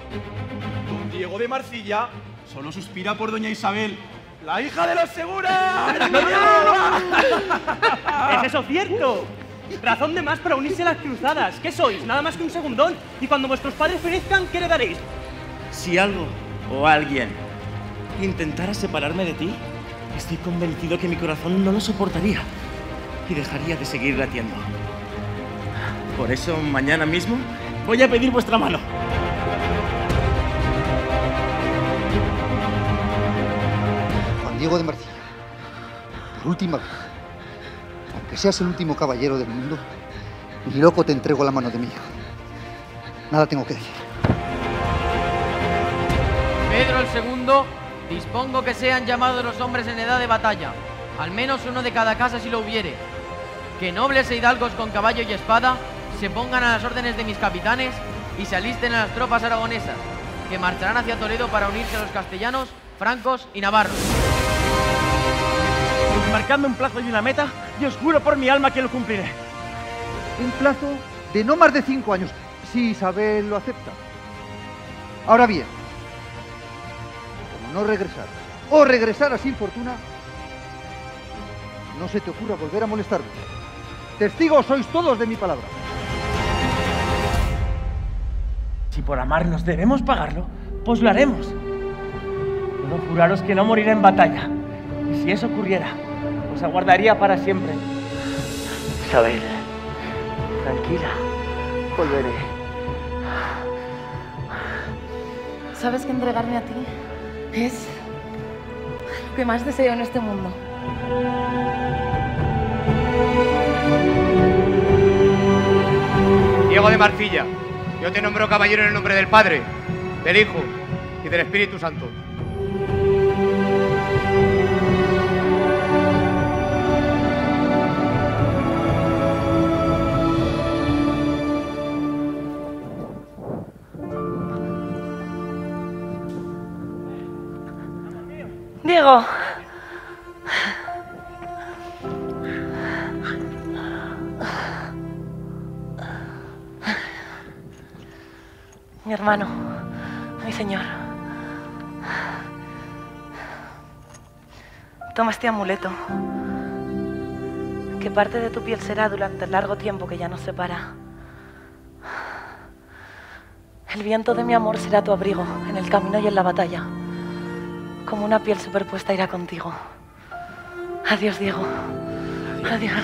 Don Diego de Marcilla solo suspira por doña Isabel, la hija de los Segura. ¿Es eso cierto? Razón de más para unirse a las cruzadas. ¿Qué sois? Nada más que un segundón. Y cuando vuestros padres perezcan, ¿qué heredaréis? Si algo o alguien intentara separarme de ti, estoy convencido que mi corazón no lo soportaría y dejaría de seguir latiendo. Por eso, mañana mismo, voy a pedir vuestra mano. Juan Diego de Marcilla, por última vez, aunque seas el último caballero del mundo, ni loco te entrego la mano de mi hijo. Nada tengo que decir. Pedro el segundo, dispongo que sean llamados los hombres en edad de batalla, al menos uno de cada casa si lo hubiere. Que nobles e hidalgos con caballo y espada se pongan a las órdenes de mis capitanes y se alisten a las tropas aragonesas, que marcharán hacia Toledo para unirse a los castellanos, francos y navarros. Marcadme un plazo y una meta, y os juro por mi alma que lo cumpliré. Un plazo de no más de 5 años, si Isabel lo acepta. Ahora bien, como no regresaras o regresaras sin fortuna, no se te ocurra volver a molestarme. Testigos sois todos de mi palabra. Si por amarnos debemos pagarlo, pues lo haremos. Puedo juraros que no moriré en batalla. Y si eso ocurriera, os aguardaría para siempre. Isabel, tranquila, volveré. Sabes que entregarme a ti es lo que más deseo en este mundo. Diego de Marcilla, yo te nombro caballero en el nombre del Padre, del Hijo y del Espíritu Santo. Diego. Mi hermano, mi señor. Toma este amuleto, que parte de tu piel será durante el largo tiempo que ya nos separa. El viento de mi amor será tu abrigo en el camino y en la batalla. Como una piel superpuesta irá contigo. Adiós, Diego. Adiós.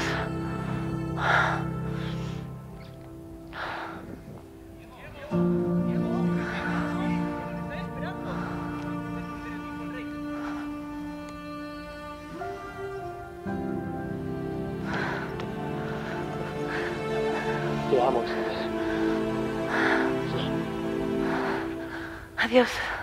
Te amo. Adiós.